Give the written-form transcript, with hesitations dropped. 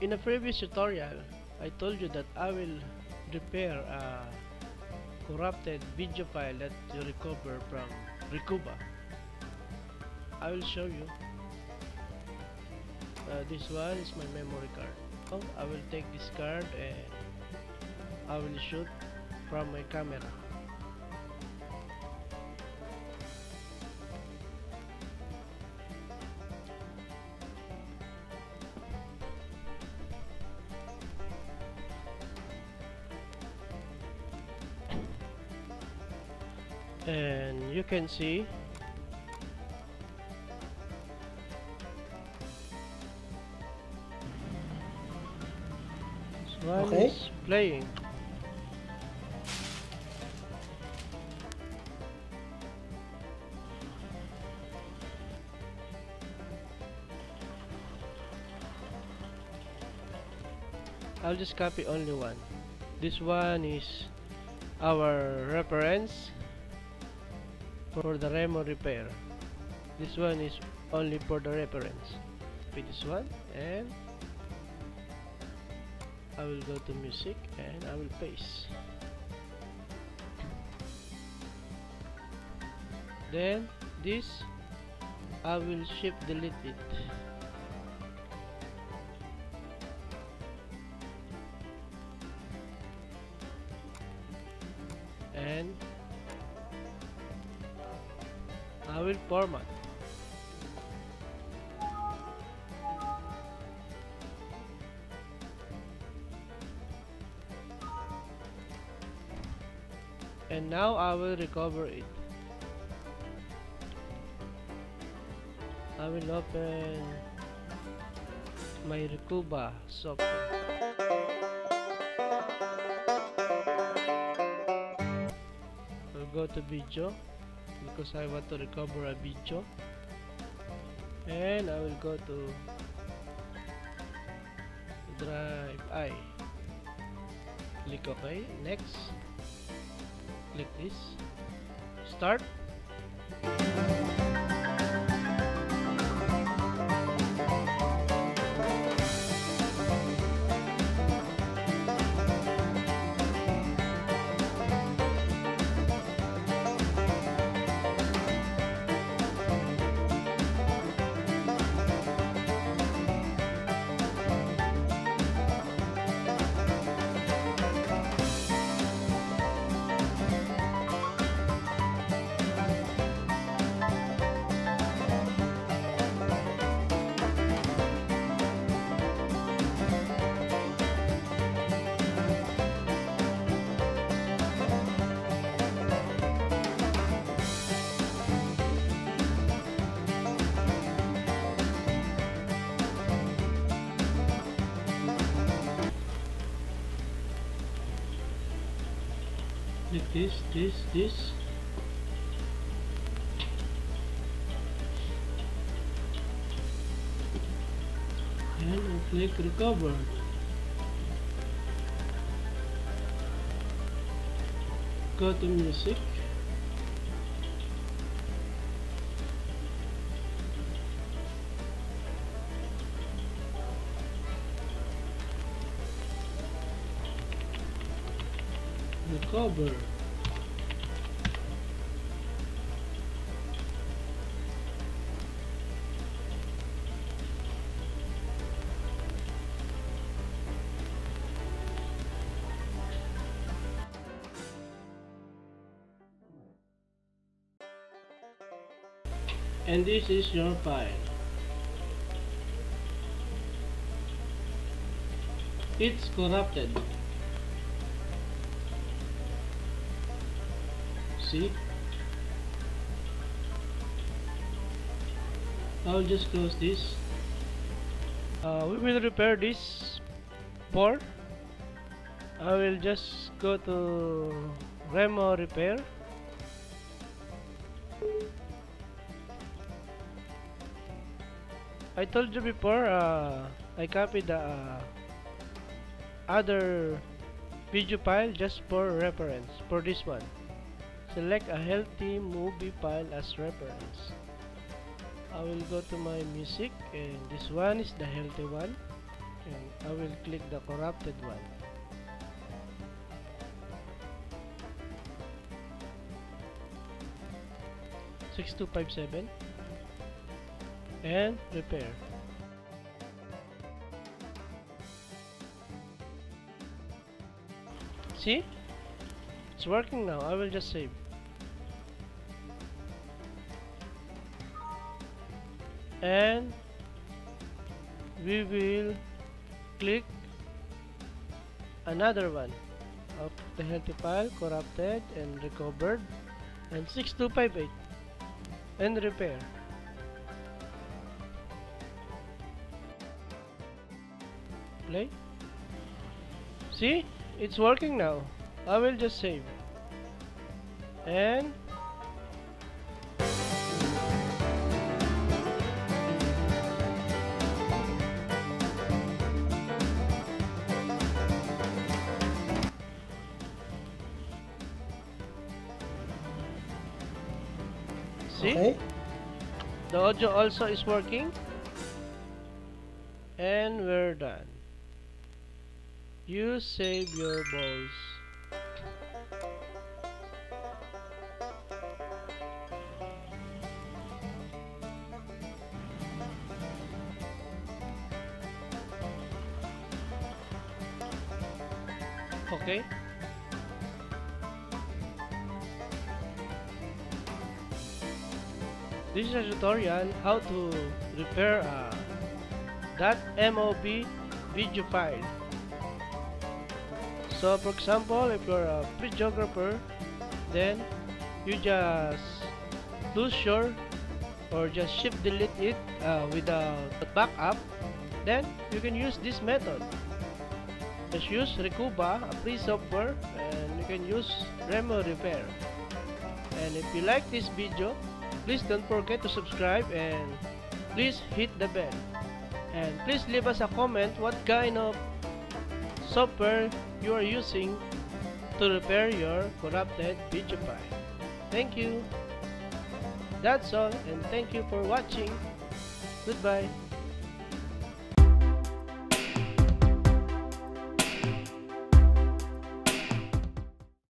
In a previous tutorial, I told you that I will repair a corrupted video file that you recover from Recuba. I will show you. This one is my memory card. So I will take this card and I will shoot from my camera. And you can see this one is playing. I'll just copy only one. This one is our reference for the Remo repair. This one is only for the reference. Copy this one and I will go to music and I will paste. Then this I will shift delete it. And I will format. And now I will recover it. I will open my Recuba software. I'll go to video because I want to recover a video, and I will go to drive I. Click OK. Next, click this. Start. Click this. And I click recover. Go to music. Recover. And this is your file. It's corrupted. See? I'll just close this. We will repair this port. I will just go to Remo repair. I told you before, I copied the other video file just for reference. For this one, select a healthy movie file as reference. I will go to my music, and this one is the healthy one. and I will click the corrupted one. (6257) and repair. See? It's working now. I will just save. And we will click another one of the healthy file, corrupted and recovered, and 6258 and repair. Play. See, it's working now. I will just save and see, Okay. the audio also is working, and we're done. You save your balls. Okay. This is a tutorial how to repair a .mob video file. So for example, if you're a videographer, then you just lose your or just shift delete it without backup, then you can use this method. Just use Recuba, a free software, and you can use Remo Repair. And if you like this video, please don't forget to subscribe and please hit the bell. And please leave us a comment what kind of software you are using to repair your corrupted video file. Thank you. That's all, and thank you for watching. Goodbye.